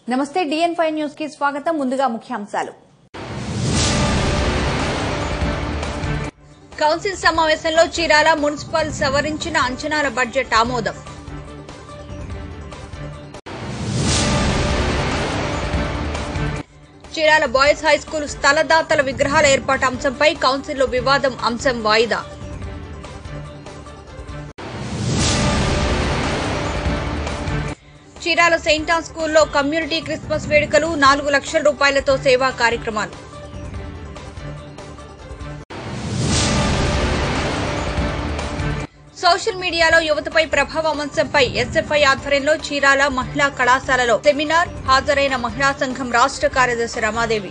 నమస్తే DN5 news కి స్వాగతం. ముందుగా ముఖ్యాంశాలు. కౌన్సిల్ సమావేశంలో చీరాల మున్సిపల్ సవరించిన అంచనాల బడ్జెట్ ఆమోదం. చీరాల బాయ్స్ హైస్కూల్ స్థలదాతల విగ్రహాల ఏర్పాటు అంశంపై కౌన్సిల్లో వివాదం, అంశం వాయిదా. చీరాల సెయింట్ ఆన్ స్కూల్లో కమ్యూనిటీ క్రిస్మస్ వేడుకలు, 4 లక్షల రూపాయలతో సేవా కార్యక్రమాలు. సోషల్ మీడియాలో యువతపై ప్రభావం అంశంపై SFI ఆధ్వర్యంలో చీరాల మహిళా కళాశాలలో సెమినార్. హాజరైన మహిళా సంఘం రాష్ట్ర కార్యదర్శి రమాదేవి.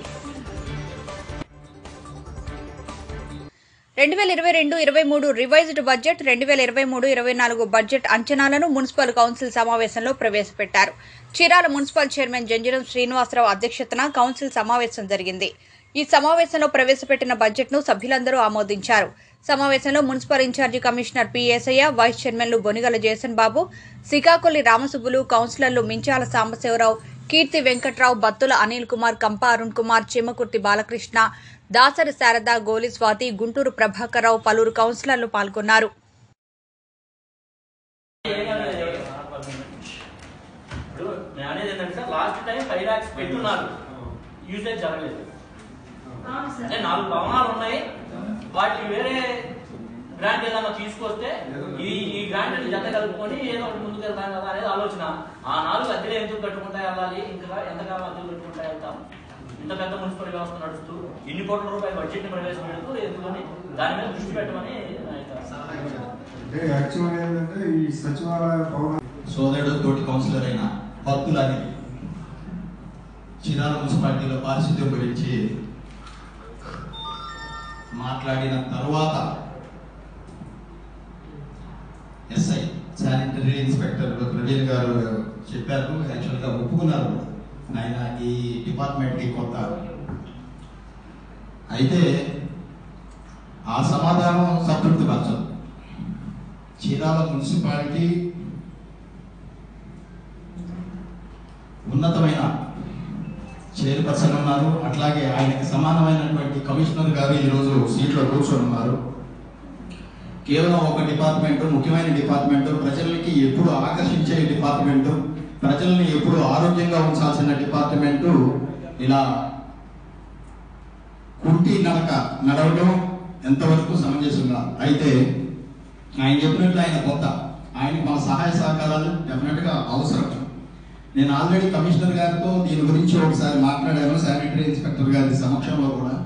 2022-23 రివైజ్డ్ బడ్జెట్, 2023-24 బడ్జెట్ అంచనాలను మున్సిపల్ కౌన్సిల్ సమావేశంలో ప్రవేశపెట్టారు. చీరాల మున్సిపల్ చైర్మన్ జంజనం శ్రీనివాసరావు అధ్యక్షతన కౌన్సిల్ సమావేశం జరిగింది. ఈ సమావేశంలో ప్రవేశపెట్టిన బడ్జెట్ను సభ్యులందరూ ఆమోదించారు. సమావేశంలో municipal incharge commissioner P. Esayya, vice చైర్మన్లు బొనిగల జేసన్ బాబు, సికాకొల్లి రామసుబ్బులు, కౌన్సిలర్లు మించాల సాంబశివరావు, కీర్తి వెంకట్రావు, బత్తుల అనిల్ కుమార్, కంప అరుణ్ కుమార్, చీమకుర్తి బాలకృష్ణ, దాసరి శారద, గోలి స్వాతి, గుంటూరు ప్రభాకర్రావు, పలువురు కౌన్సిలర్లు పాల్గొన్నారు. గ్రాంట్ ఏదన్నా తీసుకొస్తే ఈ గ్రాంట్ జత కలుపుకొని ఏదో ఒకటి ముందుకు వెళ్తాం కదా అనేది ఆలోచన. ఆ 4 అద్దెలు ఎందుకు కట్టుకుంటా వెళ్ళాలి, ఇంకా ఎంతకాలం అద్దెలు కట్టుకుంటా వెళ్తాం? ఇంత పెద్ద మున్సిపల్ వ్యవస్థ నడుస్తూ ఇన్ని కోట్ల రూపాయల బడ్జెట్ ని ప్రవేశపెడుతూ ఎందుకని దాని మీద దృష్టి పెట్టమని సోదరుడు తోటి కౌన్సిలర్ అయిన భక్తులని చీరాల మున్సిపాలిటీలో పారిశుద్ధ్యం గురించి మాట్లాడిన తర్వాత SI శానిటరీ ఇన్స్పెక్టర్ ప్రవీణ్ గారు చెప్పారు. యాక్చువల్గా ఒప్పుకున్నారు, ఆయన ఈ డిపార్ట్మెంట్కి కొత్త. అయితే ఆ సమాధానం సంతృప్తి పరచదు. చీరాల మున్సిపాలిటీ ఉన్నతమైన చైర్పర్సన్ ఉన్నారు, అట్లాగే ఆయనకి సమానమైనటువంటి కమిషనర్ గారు ఈరోజు సీట్లో కూర్చొని ఉన్నారు. కేవలం ఒక డిపార్ట్మెంట్, ముఖ్యమైన డిపార్ట్మెంట్, ప్రజలకి ఎప్పుడు ఆకర్షించే డిపార్ట్మెంట్, ప్రజల్ని ఎప్పుడు ఆరోగ్యంగా ఉంచాల్సిన డిపార్ట్మెంటు ఇలా కుంటి నడక నడవడం ఎంతవరకు సమంజసంగా? అయితే ఆయన చెప్పినట్లు ఆయన కొత్త, ఆయనకి మన సహాయ సహకారాలు డెఫినెట్గా అవసరం. నేను ఆల్రెడీ కమిషనర్ గారితో దీని గురించి ఒకసారి మాట్లాడాను, శానిటరీ ఇన్స్పెక్టర్ గారి సమక్షంలో కూడా.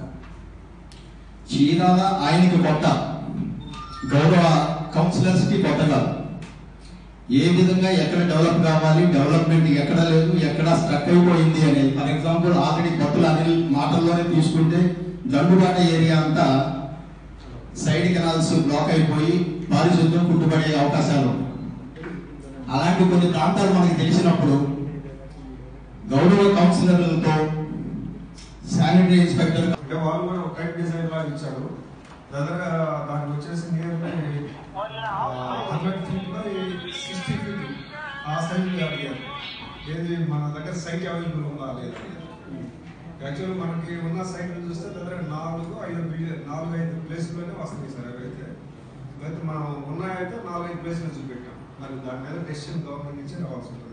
చీరాల ఆయనకి కొత్త, గౌరవ కౌన్సిలర్స్ కి కొత్తగా. ఏ విధంగా ఎక్కడ డెవలప్ కావాలి, డెవలప్మెంట్ ఎక్కడ లేదు, ఎక్కడ స్ట్రక్ అయిపోయింది అనేది. For example already Battula Anil మాటల్లోనే తీసుకుంటే దండుబాట ఏరియా అంతా సైడ్ కెనాల్స్ బ్లాక్ అయిపోయి పారిశుద్ధ్యం కుట్టుబడే అవకాశాలు. అలాంటి కొన్ని ప్రాంతాలు మనకి తెలిసినప్పుడు గౌరవ కౌన్సిలర్లతో శానిటరీ ఇన్స్పెక్టర్ వాళ్ళు కూడా ఒక టైప్ డిజైన్ లాగా ఇచ్చారు. దాదాపుగా దానికి వచ్చేసి నియర్లీ 100 feet by 60 feet ఆ సైజ్ అడిగారు. ఏది మన దగ్గర సైట్ అవైలబుల్ ఉందా లేదా? యాక్చువల్ మనకి ఉన్న సైట్ చూస్తే దాదాపు 4-5 ప్లేసుల్లోనే వస్తుంది సార్. అవైతే మనం ఉన్నాయైతే 4-5 ప్లేసులు చూపెట్టాం. మరి దాని మీద డెసిషన్ గవర్నమెంట్ నుంచి రావాల్సి ఉంటుంది.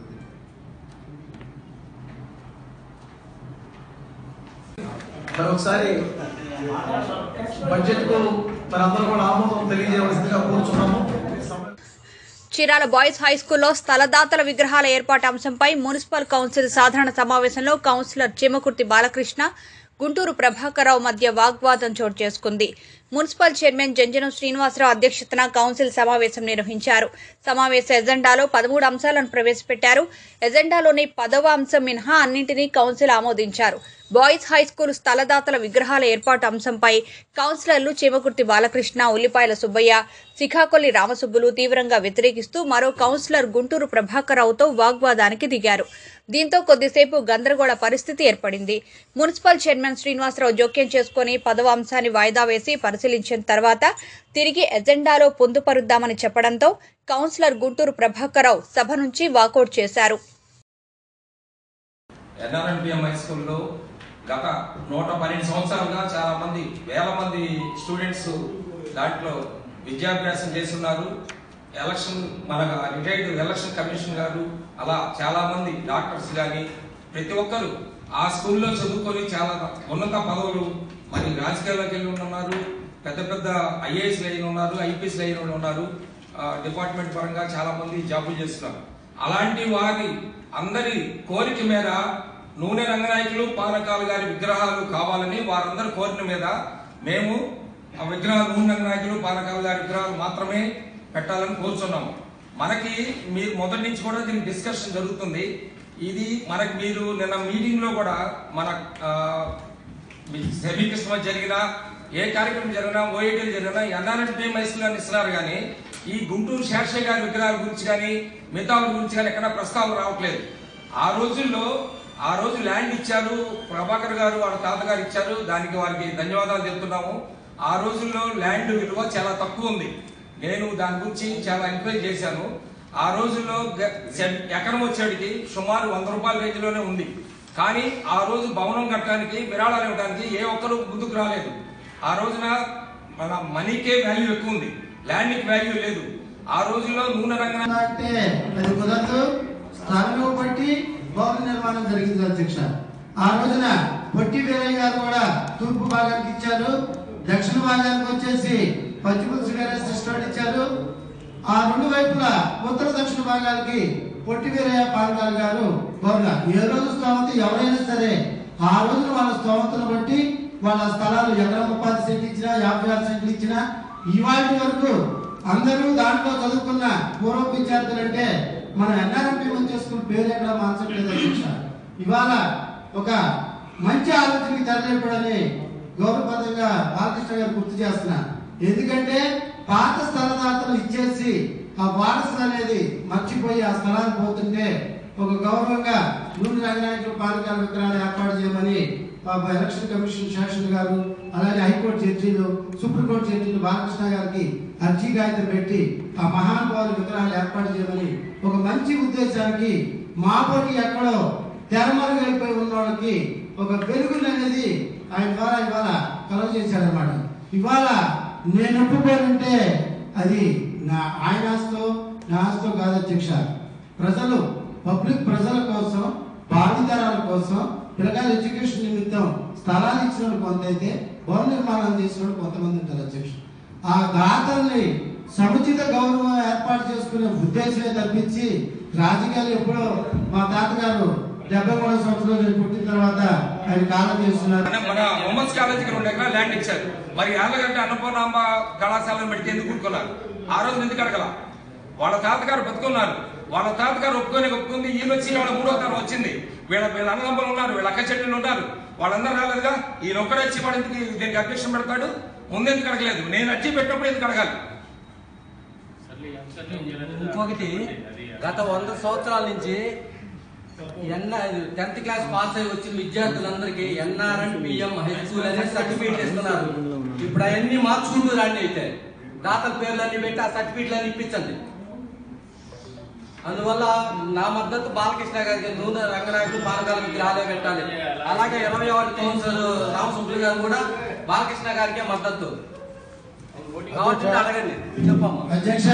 మరొకసారి బడ్జెట్ కు మనందరూ కూడా ఆమోదం తెలియజేయవలసిందిగా కోరుచున్నాము. చీరాల బాయ్స్ హైస్కూల్లో స్థలదాతల విగ్రహాల ఏర్పాటు అంశంపై మున్సిపల్ కౌన్సిల్ సాధారణ సమావేశంలో కౌన్సిలర్ చీమకుర్తి బాలకృష్ణ, గుంటూరు ప్రభాకర్రావు మధ్య వాగ్వాదం చోటు చేసుకుంది. మున్సిపల్ చైర్మన్ జంజనం శ్రీనివాసరావు అధ్యక్షతన కౌన్సిల్ సమావేశం నిర్వహించారు. సమావేశ ఎజెండాలో 13 అంశాలను ప్రవేశపెట్టారు. ఎజెండాలోని 10వ అంశం మినహా అన్నింటినీ కౌన్సిల్ ఆమోదించారు. బాయ్స్ హైస్కూల్ స్థలదాతల విగ్రహాల ఏర్పాటు అంశంపై కౌన్సిలర్లు చీమకుర్తి బాలకృష్ణ, ఉల్లిపాయల సుబ్బయ్య, సికాకొల్లి రామసుబ్బులు తీవ్రంగా వ్యతిరేకిస్తూ మరో కౌన్సిలర్ గుంటూరు ప్రభాకర్రావుతో వాగ్వాదానికి దిగారు. దీంతో కొద్దిసేపు గందరగోళ పరిస్థితి ఏర్పడింది. మున్సిపల్ చైర్మన్ శ్రీనివాసరావు జోక్యం చేసుకుని 10వ అంశాన్ని వాయిదా వేసి పరిశీలించిన తర్వాత తిరిగి ఎజెండాలో పొందుపరుద్దామని చెప్పడంతో కౌన్సిలర్ గుంటూరు ప్రభాకర్రావు సభ నుంచి వాకౌట్ చేశారు. ఎన్ఆర్ఎన్పిఎం హై స్కూల్లో గత 112 సంవత్సరాలుగా చాలా మంది వేల మంది స్టూడెంట్స్ దాంట్లో విద్యాభ్యాసం చేస్తున్నారు. ఎలక్షన్ మన రిటైర్డ్ ఎలక్షన్ కమిషన్ గారు అలా చాలా మంది డాక్టర్స్ కానీ ప్రతి ఒక్కరు ఆ స్కూల్లో చదువుకొని చాలా ఉన్నత పదవులు మరి రాజకీయాల్లోకి వెళ్ళి ఉన్నారు. పెద్ద పెద్ద ఐఏఎస్ లైన్ ఉన్నారు, ఐపీఎస్ లైన్ ఉన్నారు. డిపార్ట్మెంట్ పరంగా చాలా మంది జాబులు చేస్తున్నారు. అలాంటి వారి అందరి కోరిక మీద నూనె రంగనాయకులు పానకాలు గారి విగ్రహాలు కావాలని వారందరి కోరిక మీద మేము ఆ విగ్రహాలు నూనె రంగనాయకులు పానకాలు గారి విగ్రహాలు మాత్రమే పెట్టాలని కోరుచున్నాము. మనకి మీరు మొదటి నుంచి కూడా దీనికి డిస్కషన్ జరుగుతుంది. ఇది మనకి మీరు నిన్న మీటింగ్ లో కూడా మన సమీకృష్ణ జరిగినా ఏ కార్యక్రమం జరిగినా ఓఏటీలు జరిగినా ఎన్ఆర్ఎన్పిఎం హై స్కూల్ అని ఇస్తున్నారు. కానీ ఈ గుంటూరు శేషయ్య గారి విగ్రహాల గురించి కానీ మిగతా గురించి కానీ ఎక్కడ ప్రస్తావన రావట్లేదు. ఆ రోజు ల్యాండ్ ఇచ్చారు, ప్రభాకర్ గారు వాళ్ళ తాతగారు ఇచ్చారు. దానికి వారికి ధన్యవాదాలు చెప్తున్నాము. ఆ రోజుల్లో ల్యాండ్ విలువ చాలా తక్కువ ఉంది. నేను దాని గురించి చాలా ఎంక్వైరీ చేశాను. ఆ రోజుల్లో ఎకరం వచ్చేటికి సుమారు 100 రూపాయల రేంజ్లోనే ఉంది. కానీ ఆ రోజు భవనం కట్టడానికి విరాళాలు ఇవ్వడానికి ఏ ఒక్కరు ముందుకు రాలేదు. ఆ రోజున మన మనీకే వాల్యూ ఎక్కువ ఉంది, ల్యాండ్కి వాల్యూ లేదు. ఆ రోజుల్లో నూనె రంగం అంటే అది కుదరదు. స్థలంలో బట్టి భవన నిర్మాణం జరిగింది అధ్యక్ష. ఆ రోజున పొట్టి వీరయ్య గారు కూడా తూర్పు భాగానికి ఇచ్చారు, దక్షిణ భాగానికి వచ్చేసి పచ్చిపులుసు గారు సిస్టర్ ఇచ్చారు. ఆ రెండు వైపులా ఉత్తర దక్షిణ భాగాలకి పొట్టి వీరయ్య పానకాలు గారు గవర్నర్. ఏ రోజు స్తోమత ఎవరైనా సరే ఆ రోజున వాళ్ళ స్తోమతను బట్టి వాళ్ళ స్థలాలు ఎకరం 30 సెంట్లు ఇచ్చినా 56 సెంట్లు ఇచ్చినా ఇవాటి వరకు అందరూ దాంట్లో చదువుకున్న పూర్వ విద్యార్థులు అంటే మన ఎన్ఆర్ఎన్పిఎం చేసుకున్న పేరు ఎక్కడ మార్చట్లేదు అధ్యక్ష. ఇవాళ ఒక మంచి ఆలోచనకి తెరలేపడని గౌరవపదంగా బాలకృష్ణ గారు గుర్తు చేస్తున్నా. ఎందుకంటే పాత స్థలదాతలు ఇచ్చేసి ఆ వారసులు అనేది మర్చిపోయి ఆ స్థలాలు పోతుంటే ఒక గౌరవంగా నూనె రంగనాయకులు పానకాల విగ్రహాలు ఏర్పాటు చేయమని ఎలక్షన్ కమిషన్ శాసన గారు అలాగే హైకోర్టు జడ్జీలు సుప్రీంకోర్టు జడ్జీలు బాలకృష్ణ గారికి అర్జీ కాగితం పెట్టి ఆ మహానుభావుల విగ్రహాలు ఏర్పాటు చేయమని ఒక మంచి ఉద్దేశానికి మా పోటీ ఎక్కడో తెరమరుగైపోయి ఉన్న వాళ్ళకి ఒక వెలుగులు అనేది ఆయన ద్వారా ఇవాళ కలవ చేశారన్నమాట. ఇవాళ నేను ఒప్పుకోనంటే అది ఆయన ఆస్తో నా ఆస్తో కాదు అధ్యక్ష. ప్రజలు ప్రజల కోసం భావితరాల కోసం పిల్లకాయల ఎడ్యుకేషన్ నిమిత్తం స్థలాలు ఇచ్చిన కొంత అయితే భవన నిర్మాణం చేసిన కొంతమంది ఉంటారు అధ్యక్ష. ఆ దాతల్ని సముచిత గౌరవం ఏర్పాటు చేసుకునే ఉద్దేశమే తప్పించి రాజకీయాలు ఎప్పుడో మా తాతగారు 73 సంవత్సరాలు పుట్టిన తర్వాత ఆయన కాలం చేస్తున్నారు. మన ఉమెన్స్ కాలేజీకి 2 ఎకరాలు ల్యాండ్ ఇచ్చారు. మరి యాళ్ళగంట అన్నపూర్ణాంబ కళాశాలను పెడితే ఎందుకు కూడుకున్నారు? ఆ రోజు ఎందుకు అడగల? వాళ్ళ తాతగారు బతుకున్నారు, వాళ్ళ తాతగారు ఒప్పుకుంది. ఈయన వచ్చి వాళ్ళ 3వ తరం వచ్చింది. వీళ్ళ అన్నదమ్ములు ఉన్నారు, వీళ్ళ అక్క చెల్లెళ్ళు ఉన్నారు, వాళ్ళందరూ రాలేదుగా. ఈయన ఒక్కడే వచ్చి వాడు ఎందుకు దీనికి అధ్యక్షం పెడతాడు? ముందెందుకు అడగలేదు? నేను అర్జీ పెట్టినప్పుడు ఎందుకు అడగాలి? ఇంకొకటి, గత 100 సంవత్సరాల నుంచి 10th క్లాస్ పాస్ అయి వచ్చిన విద్యార్థులందరికీ ఎన్ఆర్ఎన్పిఎం హై స్కూల్ అనే సర్టిఫికేట్ ఇస్తున్నారు. ఇప్పుడు అవన్నీ మార్చుకుంటూ రండి. అయితే దాతల పేర్లన్నీ పెట్టి ఆ సర్టిఫికేట్లన్నీ ఇప్పించండి. అందువల్ల నా మద్దతు బాలకృష్ణ గారికి నూనె రంగనాయకులు పానకాల విగ్రహాలే పెట్టాలి. అలాగే 21 కౌన్సిలర్ రామసుబ్రహ్మణ్యం గారు కూడా బాలకృష్ణ గారికే మద్దతు కాబట్టి అడగండి. చెప్పమ్మా అధ్యక్ష.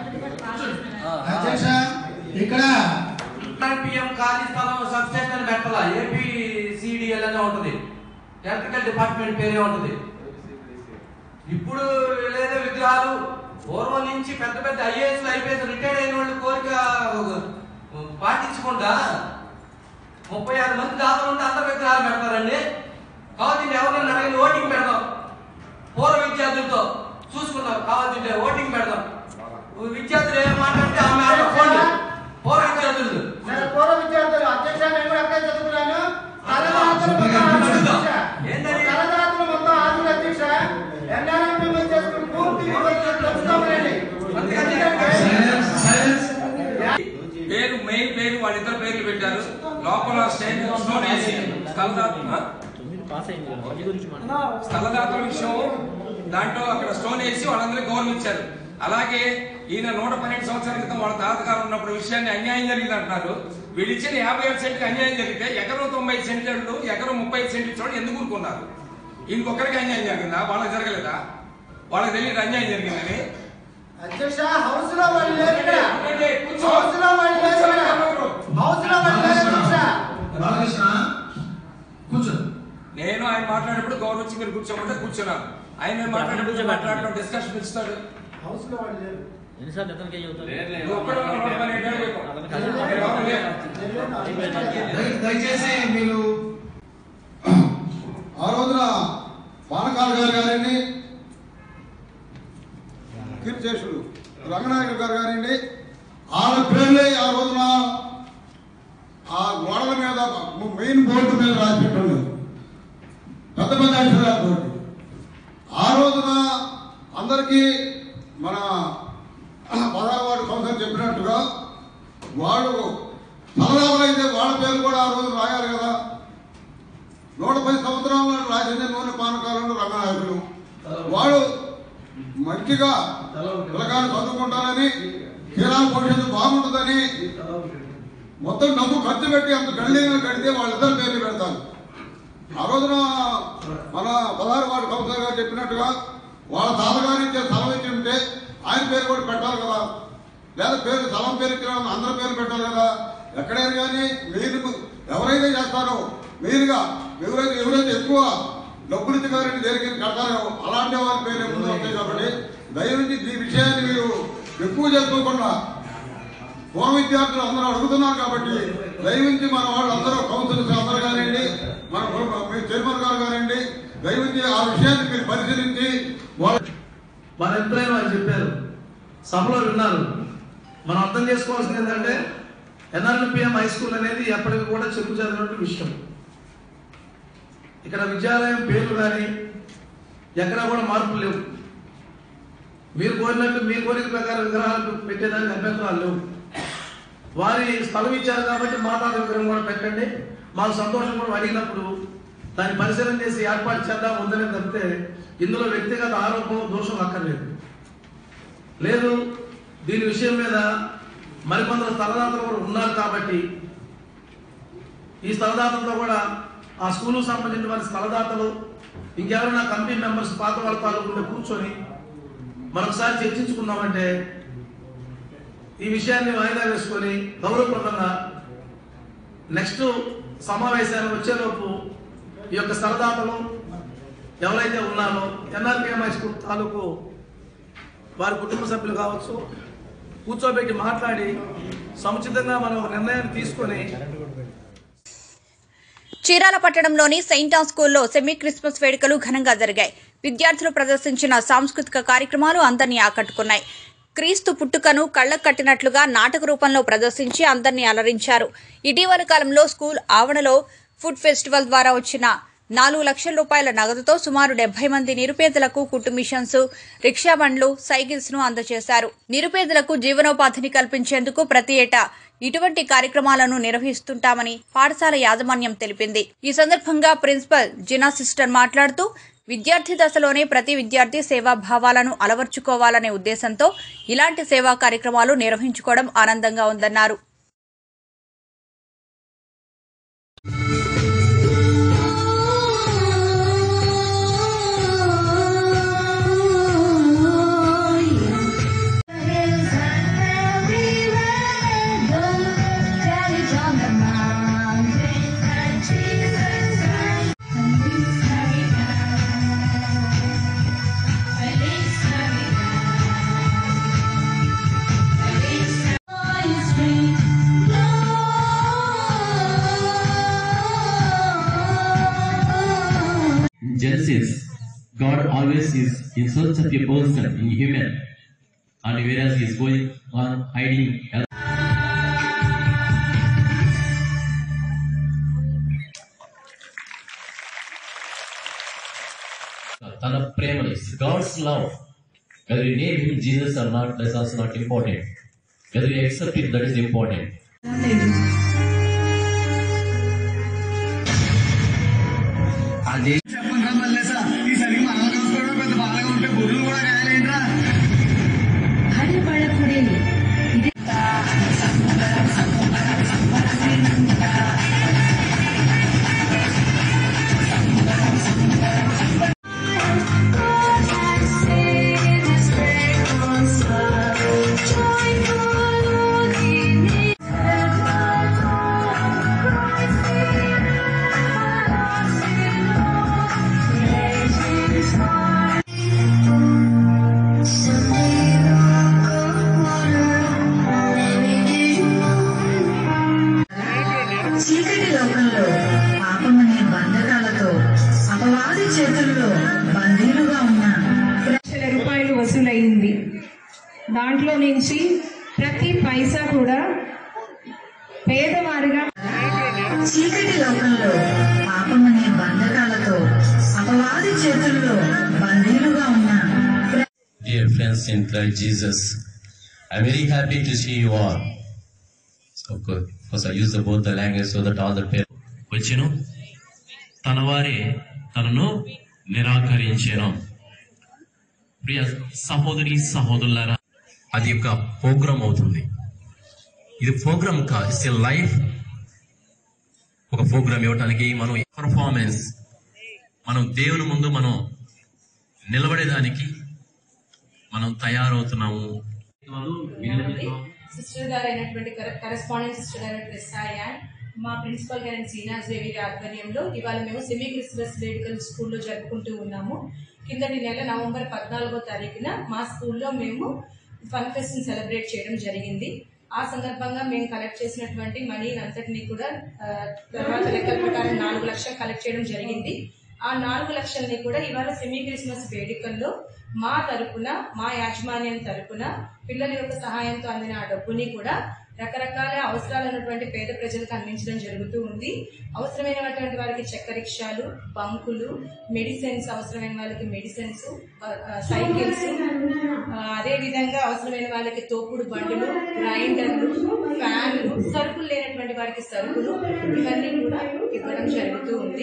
ఇక్కడ ఎన్ఆర్ఎన్పిఎం ఖాళీ స్థలం సబ్స్టేషన్ పెట్టాలా? ఏపీసీడీఎల్ అనే ఉంటుంది, ఎలక్ట్రికల్ డిపార్ట్మెంట్ పేరే ఉంటుంది. ఇప్పుడు లేదా విగ్రహాలు పూర్వం నుంచి పెద్ద పెద్ద ఐఏఎస్ ఐపీఎస్ రిటైర్డ్ అయిన వాళ్ళు కోరిక పాటించకుండా 36 మంది దాతలు ఉంటే అందరు విగ్రహాలు పెడతారండి. కాబట్టి ఎవరైనా అడిగిన ఓటింగ్ పెడదాం. పూర్వ విద్యార్థులతో చూసుకున్నాం, కావాల్సింటే ఓటింగ్ పెడదాం. విద్యార్థులు ఏం మాట్లాడితే ఆమె పూర్వ విద్యార్థులు అధ్యక్ష నేను కూడా అక్కడే చదువుకున్నాను. పేరు మెయిన్ పేరు వాళ్ళిద్దరు పేర్లు పెట్టారు. లోపల స్టోన్ వేసి స్థలదాతల విషయం దాంట్లో అక్కడ స్టోన్ వేసి వాళ్ళందరికీ గౌరవించారు. అలాగే ఈయన 112 సంవత్సరాల క్రితం వాళ్ళ తాతగారు ఉన్నప్పుడు విషయాన్ని అన్యాయం జరిగింది అంటున్నారు. వీళ్ళు ఇచ్చిన 57 సెంట్కి అన్యాయం జరిగితే ఎకరం 90 సెంట్లు ఎకరం 30 సెంట్లు ఇచ్చిన ఎందుకు ఊరుకున్నారు? ఇంకొకరికి అన్యాయం జరిగిందా? వాళ్ళకి జరగలేదా? వాళ్ళకి తెలియదు అన్యాయం జరిగిందని. నేను ఆయన మాట్లాడేప్పుడు గౌరవించి మీరు కూర్చోమంటే కూర్చున్నాను. ఆయన మాట్లాడేప్పుడు మాట్లాడడం డిస్కషన్ ఇస్తాడు. దయచేసి మీరు ఆ రోజున పానకాల గారిని, కీర్తిశేషుడు రంగనాయకుడు గారిని వాళ్ళ పేర్లే ఆ రోజున ఆ గోడల మీద మెయిన్ బోర్డు మీద రాసి పెట్టండి, పెద్ద పెద్ద అక్షరాలతో. ఆ రోజున అందరికీ మన 16వ వార్డు కౌన్సిలర్ చెప్పినట్టుగా వాళ్ళు తలరాములైతే వాళ్ళ పేరు కూడా ఆ రోజు రాయాలి కదా. 110 సంవత్సరాల రాసింది నూనె పానకాలను రంగనాయకులు. వాడు మంచిగా పిల్లగాలు చదువుకుంటారని, తీరాల భవిష్యత్తు బాగుంటుందని మొత్తం డబ్బు ఖర్చు పెట్టి అంత బిల్డింగ్లు కడితే వాళ్ళిద్దరు పేర్లు పెడతారు. ఆ రోజున మన 16వ వార్డు కౌన్సిలర్ గారు చెప్పినట్టుగా వాళ్ళ తాతగారి ఇచ్చే స్థలం ఇచ్చి ఉంటే ఆయన పేరు కూడా పెట్టాలి కదా, లేదా పేరు స్థలం పేరు ఇచ్చిన అందరి పేరు పెట్టాలి కదా. ఎక్కడైనా కానీ మీరు ఎవరైతే చేస్తారో మీరుగా ఎవరైతే ఎక్కువ డబ్బులు ఇచ్చేవారిని దేనికి కడతారో అలాంటి వారి పేరు ముందు వస్తాయి. కాబట్టి దయవుంచి ఈ విషయాన్ని మీరు ఎక్కువ చేసుకోకుండా, పూర్వ విద్యార్థులు అందరూ అడుగుతున్నారు కాబట్టి దయవుంచి మన వాళ్ళు అందరూ కౌన్సిలర్స్ అందరూ కానివ్వండి, మన చైర్మన్ గారు కానివ్వండి, దయవుంచి ఆ విషయాన్ని మీరు పరిశీలించి మన అభిప్రాయం వారు చెప్పారు, సభలో విన్నారు. మనం అర్థం చేసుకోవాల్సింది ఏంటంటే ఎన్ఆర్ఎల్పిఎం హై స్కూల్ అనేది ఎప్పటికీ కూడా చెరుకు చదివినట్టు విషయం. ఇక్కడ విద్యాలయం పేర్లు కానీ ఎక్కడా కూడా మార్పులు లేవు. మీరు కోరినట్టు మీ కోరిక ప్రకారం విగ్రహాలు పెట్టేదానికి అభ్యంతరాలు లేవు. వారి స్థలం ఇచ్చారు కాబట్టి మాతాత విగ్రహం కూడా పెట్టండి, మాకు సంతోషం కూడా అడిగినప్పుడు దాన్ని పరిశీలన చేసి ఏర్పాటు చేద్దాం ఉందని తప్పితే ఇందులో వ్యక్తిగత ఆరోపణ దోషం అక్కర్లేదు. లేదు, దీని విషయం మీద మరికొందరు స్థలదాతలు కూడా ఉన్నారు కాబట్టి ఈ స్థలదాతలతో కూడా ఆ స్కూలుకు సంబంధించిన వారి స్థలదాతలు ఇంకెవరైనా కమిటీ మెంబర్స్ పాత వాళ్ళ తాలూకుంటే కూర్చొని మరొకసారి చర్చించుకున్నామంటే ఈ విషయాన్ని వాయిదా వేసుకొని గౌరవప్రదంగా నెక్స్ట్ సమావేశాలు వచ్చేలోపు ఈ యొక్క స్థలదాతలు ఎవరైతే ఉన్నారో ఎన్ఆర్పిఎం హై స్కూల్ తాలూకు వారి కుటుంబ సభ్యులు కావచ్చు కూర్చోబెట్టి మాట్లాడి సముచితంగా మనం ఒక నిర్ణయాన్ని తీసుకొని. చీరాల పట్టణంలోని సెయింట్ ఆన్ స్కూల్లో సెమీ క్రిస్మస్ వేడుకలు ఘనంగా జరిగాయి. విద్యార్థులు ప్రదర్శించిన సాంస్కృతిక కార్యక్రమాలు అందరినీ ఆకట్టుకున్నాయి. క్రీస్తు పుట్టుకను కళ్లకు కట్టినట్లుగా నాటక రూపంలో ప్రదర్శించి అందరినీ అలరించారు. ఇటీవల కాలంలో స్కూల్ ఆవరణలో ఫుడ్ ఫెస్టివల్ ద్వారా వచ్చిన 4 లక్షల రూపాయల నగదుతో సుమారు 70 మంది నిరుపేదలకు కుట్టు మిషన్స్, రిక్షా బండ్లు, సైకిల్స్ ను అందజేశారు. నిరుపేదలకు జీవనోపాధిని కల్పించేందుకు ప్రతి ఏటా ఇటువంటి కార్యక్రమాలను నిర్వహిస్తుంటామని పాఠశాల యాజమాన్యం తెలిపింది. ఈ సందర్భంగా ప్రిన్సిపల్ జినా సిస్టర్ మాట్లాడుతూ విద్యార్థి దశలోనే ప్రతి విద్యార్థి సేవా భావాలను అలవర్చుకోవాలనే ఉద్దేశంతో ఇలాంటి సేవా కార్యక్రమాలు నిర్వహించుకోవడం ఆనందంగా ఉందన్నారు. Genesis, God always is in search of a person in human, and whereas he is going on hiding. Tana prema is God's love. Whether you name him Jesus or not, that's also not important. Whether you accept it, that is important. భార్య పడకూడేది లోకంలో పాపమనే బంధకాలతో అపవాది చేతుల్లో బందీలుగా ఉన్న రూపాయలు వసూలైంది. దాంట్లో నుంచి ప్రతి పైసా కూడా పేదవారిగా చీకటి లోకంలో పాపమనే బంధకాలతో అపవాది చేతుల్లో బందీలుగా ఉన్న Dear friends in Christ Jesus, I'm very happy to see you all. So, of course, I use both the language so that all the parents వచ్చెను, తన వారే తనను నిరాకరించెను. ప్రియ సహోదరి సహోదరులారా, అది ఒక ప్రోగ్రామ్ అవుతుంది. ఇది ప్రోగ్రామ్ కా ఇట్స్ ఏ లైఫ్. ఒక ప్రోగ్రామ్ ఇవ్వటానికి మనం పర్ఫార్మెన్స్, మనం దేవుని ముందు మనం నిలబడేదానికి మనం తయారవుతున్నాము. సిస్టర్ గారు అయినటువంటి కరెస్పాండెంట్ సిస్టర్ అయినటువంటి ఎస్ఐ మా ప్రిన్సిపల్ గారు శ్రీనాథ్దేవి ఆధ్వర్యంలో ఇవాళ మేము సెమీ క్రిస్మస్ వేడుకలు స్కూల్లో జరుపుకుంటూ ఉన్నాము. కిందటి నెల నవంబర్ 14వ తారీఖున మా స్కూల్లో మేము ఫన్ ఫెస్ట్ ని సెలబ్రేట్ చేయడం జరిగింది. ఆ సందర్భంగా మేము కలెక్ట్ చేసినటువంటి మనీ అంతటినీ కూడా తర్వాత లెక్కల ప్రకారం 4 లక్షలు కలెక్ట్ చేయడం జరిగింది. ఆ 4 లక్షల్ని కూడా ఇవాళ సెమీ క్రిస్మస్ వేడుకల్లో మా తరపున, మా యాజమాన్యం తరపున పిల్లల యొక్క సహాయంతో అందిన ఆ డబ్బుని కూడా రకరకాల అవసరాలు ఉన్నటువంటి పేద ప్రజలకు అందించడం జరుగుతూ ఉంది. అవసరమైనటువంటి వారికి చెక్క రిక్షాలు, బంకులు, మెడిసిన్స్, అవసరమైన వాళ్ళకి మెడిసిన్స్, సైకిల్స్, అదే విధంగా అవసరమైన వాళ్ళకి తోపుడు బండులు, గ్రైండర్లు, ఫ్యాన్లు, సరుకులు లేనటువంటి వారికి సరుకులు, ఇవన్నీ కూడా ఇవ్వడం జరుగుతూ ఉంది.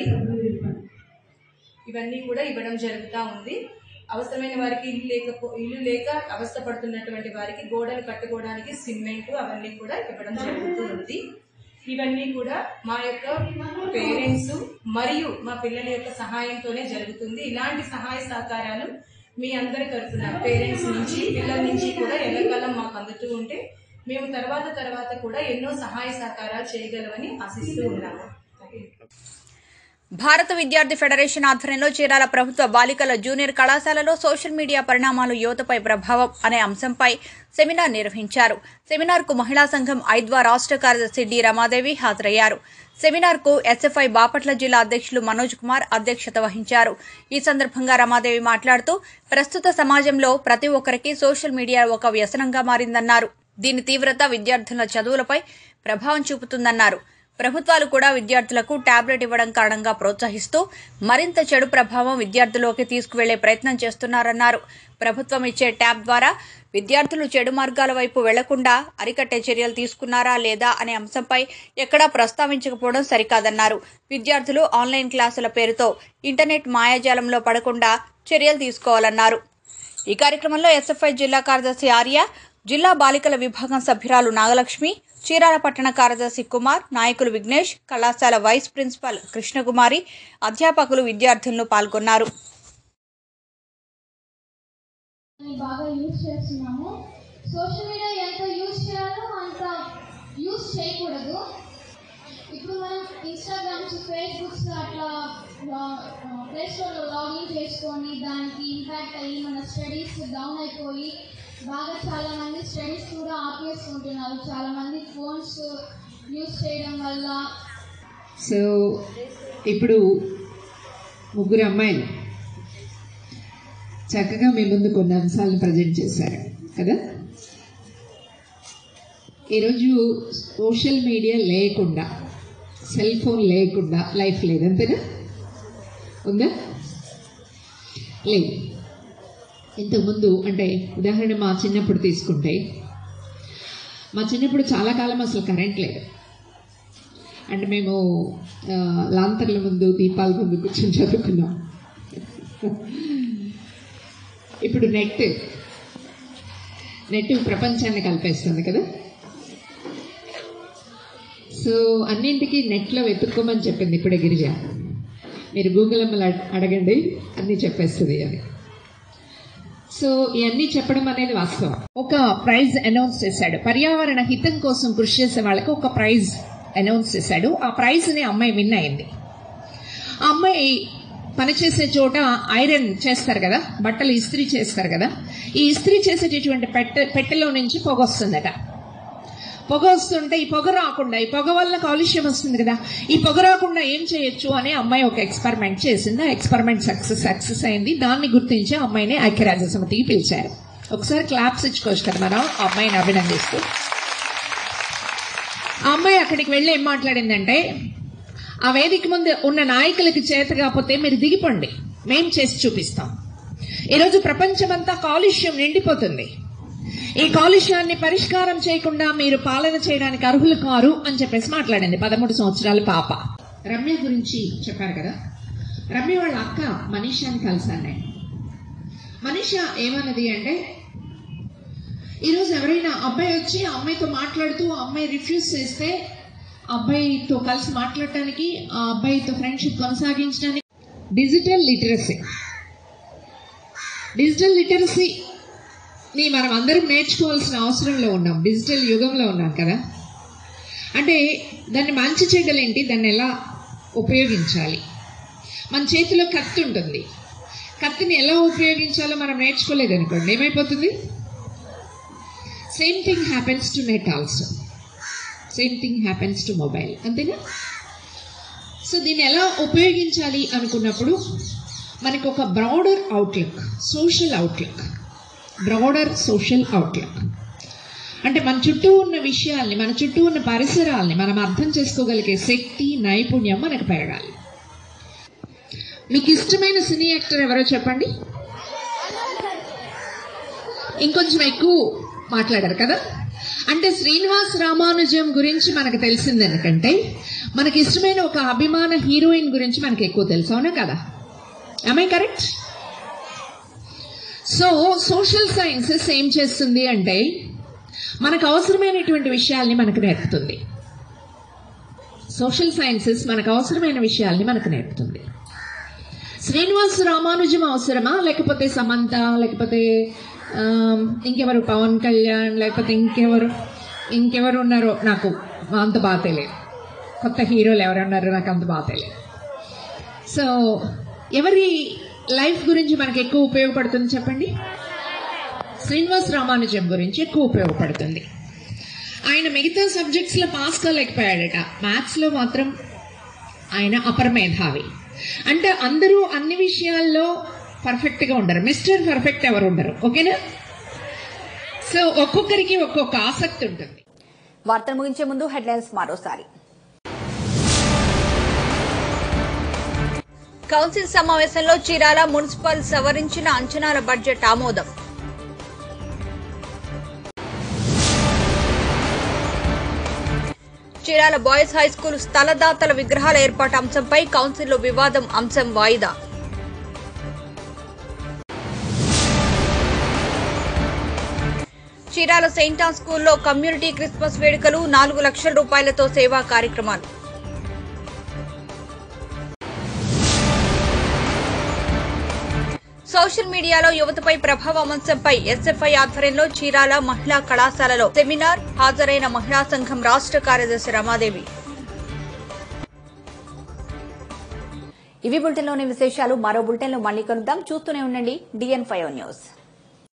అవసరమైన వారికి ఇల్లు లేక అవస్థపడుతున్నటువంటి వారికి గోడలు కట్టుకోవడానికి సిమెంట్ అవన్నీ కూడా ఇవ్వడం జరుగుతూ ఉంది. ఇవన్నీ కూడా మా యొక్క పేరెంట్స్ మరియు మా పిల్లల యొక్క సహాయంతోనే జరుగుతుంది. ఇలాంటి సహాయ సహకారాలు మీ అందరి తరఫున పేరెంట్స్ నుంచి, పిల్లల నుంచి కూడా ఎల్లకాలం మాకు అందుతూ ఉంటే మేము తర్వాత కూడా ఎన్నో సహాయ సహకారాలు చేయగలమని ఆశిస్తూ ఉన్నాము. భారత విద్యార్థి ఫెడరేషన్ ఆధ్వర్యంలో చీరాల ప్రభుత్వ బాలికల జూనియర్ కళాశాలలో సోషల్ మీడియా పరిణామాలు యువతపై ప్రభావం అనే అంశంపై సెమినార్ నిర్వహించారు. సెమినార్కు మహిళా సంఘం ఐద్వా రాష్ట్ర కార్యదర్శి డి రమాదేవి హాజరయ్యారు. సెమినార్కు ఎస్ఎఫ్ఐ బాపట్ల జిల్లా అధ్యక్షులు మనోజ్ కుమార్ అధ్యక్షత వహించారు. ఈ సందర్భంగా రమాదేవి మాట్లాడుతూ ప్రస్తుత సమాజంలో ప్రతి ఒక్కరికి సోషల్ మీడియా ఒక వ్యసనంగా మారిందన్నారు. దీని తీవ్రత విద్యార్థుల చదువులపై ప్రభావం చూపుతుందన్నారు. ప్రభుత్వాలు కూడా విద్యార్థులకు టాబ్లెట్ ఇవ్వడం కారణంగా ప్రోత్సహిస్తూ మరింత చెడు ప్రభావం విద్యార్థుల్లోకి తీసుకువెళ్లే ప్రయత్నం చేస్తున్నారన్నారు. ప్రభుత్వం ఇచ్చే ట్యాబ్ ద్వారా విద్యార్థులు చెడు మార్గాల వైపు వెళ్లకుండా అరికట్టే చర్యలు తీసుకున్నారా లేదా అనే అంశంపై ఎక్కడా ప్రస్తావించకపోవడం సరికాదన్నారు. విద్యార్థులు ఆన్లైన్ క్లాసుల పేరుతో ఇంటర్నెట్ మాయాజాలంలో పడకుండా చర్యలు తీసుకోవాలన్నారు. ఈ కార్యక్రమంలో ఎస్ఎఫ్ఐ జిల్లా కార్యదర్శి ఆర్య, జిల్లా బాలికల విభాగం సభ్యురాలు నాగలక్ష్మి, చీరాల పట్టణ కార్యదర్శి కుమార్, నాయకులు విఘ్నేష్, కళాశాల వైస్ ప్రిన్సిపల్ కృష్ణకుమారి, అధ్యాపకులు, విద్యార్థులను పాల్గొన్నారు. బాగా యూజ్ చేస్తున్నాము. సోషల్ మీడియా ఎంత యూజ్ చేయాలో అంత యూజ్ చేయకూడదు. ఇప్పుడు మనం ఇన్స్టాగ్రామ్స్, ఫేస్బుక్స్ అట్లా ప్లే స్టోర్లో లాగిన్ చేసుకొని దానికి ఇంపాక్ట్ అయ్యి మన స్టడీస్ డౌన్ అయిపోయి బాగా చాలామంది స్టడీస్ కూడా ఆపేసుకుంటున్నారు. చాలామంది ఫోన్స్ యూజ్ చేయడం వల్ల. సో ఇప్పుడు ముగ్గురు అమ్మాయిలు చక్కగా మీ ముందు కొన్ని అంశాలను ప్రజెంట్ చేశారు కదా. ఈరోజు సోషల్ మీడియా లేకుండా, సెల్ ఫోన్ లేకుండా లైఫ్ లేదు, అంతేనా? ఉందా? లేదు. ఇంతకుముందు అంటే ఉదాహరణ మా చిన్నప్పుడు తీసుకుంటే, మా చిన్నప్పుడు చాలా కాలం అసలు కరెంట్ లేదు. అంటే మేము లాంతర్ల ముందు, దీపాల ముందు కూర్చొని చదువుకున్నాం. ఇప్పుడు నెట్ ప్రపంచాన్ని కలిపేస్తుంది కదా. సో అన్నింటికి నెట్లో వెతుక్కోమని చెప్పింది ఇప్పుడే గిరిజ. మీరు గూగుల్ అమ్మలు అడగండి, అన్నీ చెప్పేస్తుంది అని. సో ఇవన్నీ చెప్పడం అనేది వాస్తవం. ఒక ప్రైజ్ అనౌన్స్ చేశాడు, పర్యావరణ హితం కోసం కృషి చేసే వాళ్ళకి ఒక ప్రైజ్ అనౌన్స్ చేశాడు. ఆ ప్రైజ్ని అమ్మాయి విన్ అయింది. ఆ అమ్మాయి పనిచేసే చోట ఐరన్ చేస్తారు కదా, బట్టలు ఇస్త్రీ చేస్తారు కదా. ఈ ఇస్త్రీ చేసేటటువంటి పెట్టెలో నుంచి పొగొస్తుందట. పొగ వస్తుంటే ఈ పొగ రాకుండా, ఈ పొగ వల్ల కాలుష్యం వస్తుంది కదా, ఈ పొగ రాకుండా ఏం చేయొచ్చు అని అమ్మాయి ఒక ఎక్స్పెరిమెంట్ చేసింది. ఆ ఎక్స్పెరిమెంట్ సక్సెస్ అయింది. దాన్ని గుర్తించి అమ్మాయిని ఐక్యరాజ్య సమితికి పిలిచారు. ఒకసారి క్లాప్స్ ఇచ్చుకోవచ్చు కదా మనం ఆ అమ్మాయిని అభినందిస్తూ. ఆ అమ్మాయి అక్కడికి వెళ్ళి ఏం మాట్లాడిందంటే, ఆ వేదిక ముందు ఉన్న నాయకులకి చేత కాకపోతే మీరు దిగిపోండి, మేం చేసి చూపిస్తాం. ఈరోజు ప్రపంచమంతా కాలుష్యం నిండిపోతుంది. ఈ కాలుష్యాన్ని పరిష్కారం చేయకుండా మీరు పాలన చేయడానికి అర్హులు కారు అని చెప్పేసి మాట్లాడింది 13 సంవత్సరాల పాప. రమ్య గురించి చెప్పారు కదా, రమ్య వాళ్ళ అక్క మనీషాని కలిసాను నేను. మనీష ఏమన్నది అంటే, ఈరోజు ఎవరైనా అబ్బాయి వచ్చి ఆ అమ్మాయితో మాట్లాడుతూ ఆ అమ్మాయి రిఫ్యూజ్ చేస్తే అబ్బాయితో కలిసి మాట్లాడటానికి, ఆ అబ్బాయితో ఫ్రెండ్షిప్ కొనసాగించడానికి డిజిటల్ లిటరసీని మనం అందరం నేర్చుకోవాల్సిన అవసరంలో ఉన్నాం. డిజిటల్ యుగంలో ఉన్నాం కదా. అంటే దాన్ని మంచి చెడ్డలేంటి, దాన్ని ఎలా ఉపయోగించాలి. మన చేతిలో కత్తి ఉంటుంది, కత్తిని ఎలా ఉపయోగించాలో మనం నేర్చుకోలేదు అనుకోండి, ఏమైపోతుంది? Same thing happens to net also, same thing happens to mobile, అంతేనా? సో దీన్ని ఎలా ఉపయోగించాలి అనుకున్నప్పుడు మనకు ఒక బ్రాడర్ అవుట్లుక్, సోషల్ అవుట్లుక్ అంటే మన చుట్టూ ఉన్న విషయాల్ని, మన చుట్టూ ఉన్న పరిసరాల్ని మనం అర్థం చేసుకోగలిగే శక్తి, నైపుణ్యం మనకు పెరగాలి. మీకు ఇష్టమైన సినీ యాక్టర్ ఎవరో చెప్పండి. ఇంకొంచెం ఎక్కువ మాట్లాడారు కదా. అంటే శ్రీనివాస్ రామానుజం గురించి మనకు తెలిసింది ఎందుకంటే, మనకి ఇష్టమైన ఒక అభిమాన హీరోయిన్ గురించి మనకి ఎక్కువ తెలుసు, అవునా కదా? Am I correct? So social sciences ఏం చేస్తుంది అంటే, మనకు అవసరమైనటువంటి విషయాల్ని మనకు నేర్పుతుంది. సోషల్ సైన్సెస్ మనకు అవసరమైన విషయాల్ని మనకు నేర్పుతుంది. శ్రీనివాస్ రామానుజం అవసరమా, లేకపోతే సమంత, లేకపోతే ఇంకెవరు, పవన్ కళ్యాణ్, లేకపోతే ఇంకెవరు ఉన్నారో నాకు అంత బాగా తెలియదు. కొత్త హీరోలు ఎవరున్నారో నాకు అంత బాగా తెలియదు. సో ఎవరి లైఫ్ గురించి మనకు ఎక్కువ ఉపయోగపడుతుంది చెప్పండి? శ్రీనివాస్ రామానుజం గురించి ఎక్కువ ఉపయోగపడుతుంది. ఆయన మిగతా సబ్జెక్ట్స్లో పాస్ కాలేకపోయాడట, మ్యాథ్స్లో మాత్రం ఆయన అపర మేధావి. అంటే అందరూ అన్ని విషయాల్లో పర్ఫెక్ట్గా ఉండరు, మిస్టర్ పర్ఫెక్ట్ ఎవరు ఉండరు, ఓకేనా? సో ఒక్కొక్కరికి ఒక్కొక్క ఆసక్తి ఉంటుంది. వార్తలు ముగించే ముందు హెడ్లైన్స్ మరోసారి. కౌన్సిల్ సమావేశంలో చీరాల మున్సిపల్ సవరించిన అంచనాల బడ్జెట్ ఆమోదం. చీరాల బాయ్స్ హైస్కూల్ స్థలదాతల విగ్రహాల ఏర్పాటు అంశంపై కౌన్సిల్లో వివాదం, అంశం వాయిదా. చీరాల సెయింట్ ఆన్ స్కూల్లో కమ్యూనిటీ క్రిస్మస్ వేడుకలు, 4 లక్షల రూపాయలతో సేవా కార్యక్రమాలు. సోషల్ మీడియాలో యువతపై ప్రభావం అంశంపై ఎస్ఎఫ్ఐ ఆధ్వర్యంలో చీరాల మహిళా కళాశాలలో సెమినార్, హాజరైన మహిళా సంఘం రాష్ట్ర కార్యదర్శి రమాదేవి. ఇవి బులెటిన్లోని విశేషాలు. మరో బులెటిన్లో మళ్లీ కలుద్దాం. చూస్తూనే ఉండండి DN5 న్యూస్.